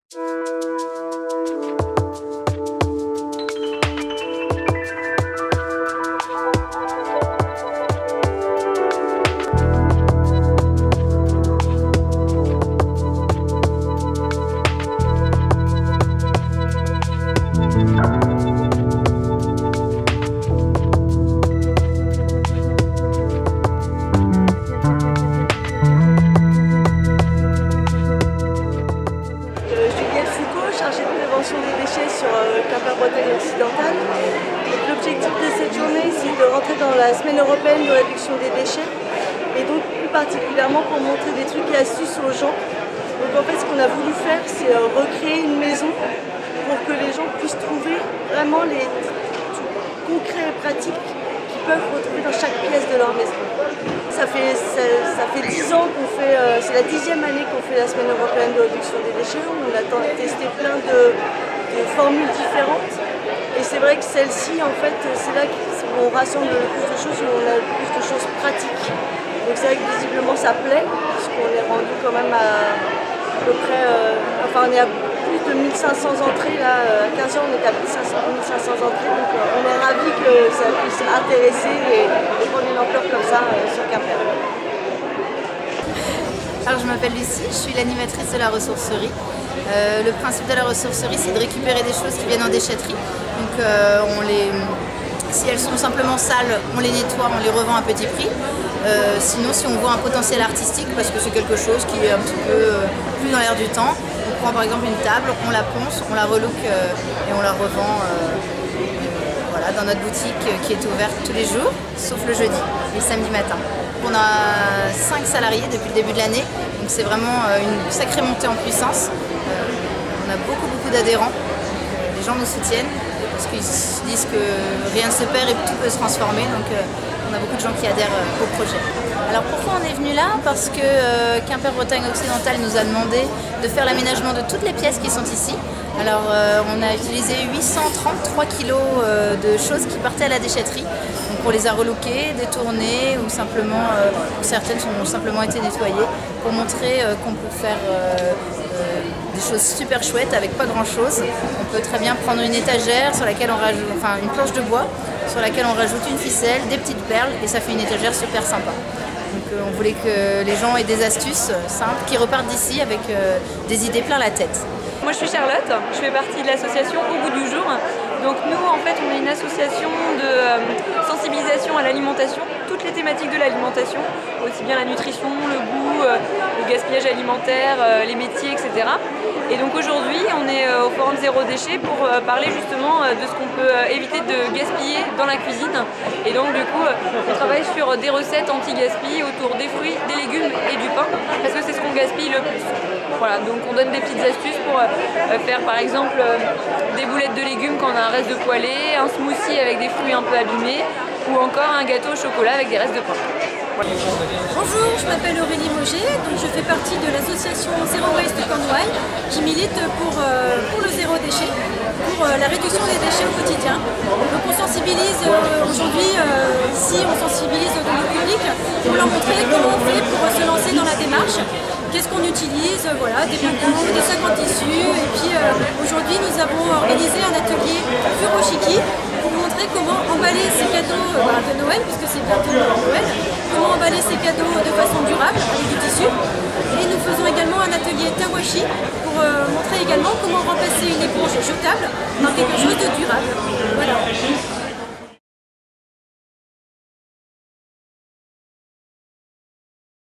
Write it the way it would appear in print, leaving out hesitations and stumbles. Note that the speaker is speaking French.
Des déchets sur Quimper-Bretagne occidentale. L'objectif de cette journée, c'est de rentrer dans la semaine européenne de réduction des déchets et donc plus particulièrement pour montrer des trucs et astuces aux gens. Donc en fait, ce qu'on a voulu faire, c'est recréer une maison pour que les gens puissent trouver vraiment les trucs concrets et pratiques qu'ils peuvent retrouver dans chaque pièce de leur maison. Ça fait 10 ans qu'on fait, c'est la 10e année qu'on fait la semaine européenne de réduction des déchets. On a testé plein de formules différentes. Et c'est vrai que celle-ci, en fait, c'est là où on rassemble le plus de choses, où on a le plus de choses pratiques. Donc c'est vrai que visiblement ça plaît, puisqu'on est rendu quand même à peu près, enfin on est à plus de 1500 entrées, là, à 15 ans on est à 1500 entrées, donc on est ravis que ça puisse intéresser et prendre une ampleur comme ça sur Quimper. Alors je m'appelle Lucie, je suis l'animatrice de la ressourcerie. Le principe de la ressourcerie, c'est de récupérer des choses qui viennent en déchetterie. Donc si elles sont simplement sales, on les nettoie, on les revend à petit prix. Sinon, si on voit un potentiel artistique, parce que c'est quelque chose qui est un petit peu plus dans l'air du temps, on prend par exemple une table, on la ponce, on la relook et on la revend voilà, dans notre boutique qui est ouverte tous les jours, sauf le jeudi et le samedi matin. On a 5 salariés depuis le début de l'année, donc c'est vraiment une sacrée montée en puissance. On a beaucoup d'adhérents, les gens nous soutiennent parce qu'ils se disent que rien ne se perd et que tout peut se transformer, donc on a beaucoup de gens qui adhèrent au projet. Alors pourquoi on est venu là? Parce que Quimper-Bretagne occidentale nous a demandé de faire l'aménagement de toutes les pièces qui sont ici. Alors on a utilisé 833 kg de choses qui partaient à la déchetterie. Donc on les a relookées, détournées ou simplement, certaines ont simplement été nettoyées pour montrer qu'on peut faire des choses super chouettes avec pas grand chose. On peut très bien prendre une étagère sur laquelle on rajoute, enfin une planche de bois sur laquelle on rajoute une ficelle, des petites perles et ça fait une étagère super sympa. Donc on voulait que les gens aient des astuces simples qui repartent d'ici avec des idées plein la tête. Moi je suis Charlotte, je fais partie de l'association Au Goût du Jour. Donc nous en fait on est une association de sensibilisation à l'alimentation, toutes les thématiques de l'alimentation, aussi bien la nutrition, le goût, le gaspillage alimentaire, les métiers, etc. Et donc aujourd'hui on est au Forum Zéro Déchet pour parler justement de ce qu'on peut éviter de gaspiller dans la cuisine. Et donc du coup on travaille sur des recettes anti-gaspi autour des fruits, des légumes et du pain, parce que c'est ce qu'on gaspille le plus. Voilà, donc on donne des petites astuces pour faire par exemple des boulettes de légumes quand on a un reste de poêlée, un smoothie avec des fruits un peu abîmés ou encore un gâteau au chocolat avec des restes de pain. Voilà. Bonjour, je m'appelle Aurélie Moget, donc je fais partie de l'association Zero Waste Cornouailles qui milite pour le zéro déchet, pour la réduction des déchets au quotidien. Donc on sensibilise aujourd'hui, ici on sensibilise le public pour leur montrer comment on fait pour se lancer dans la démarche. Qu'est-ce qu'on utilise, voilà, des bocaux, des sacs en tissu, et puis aujourd'hui nous avons organisé un atelier Furoshiki pour vous montrer comment emballer ces cadeaux de Noël, puisque c'est bientôt Noël, comment emballer ces cadeaux de façon durable avec du tissu. Et nous faisons également un atelier Tawashi pour montrer également comment remplacer une éponge jetable par quelque chose de durable. Voilà.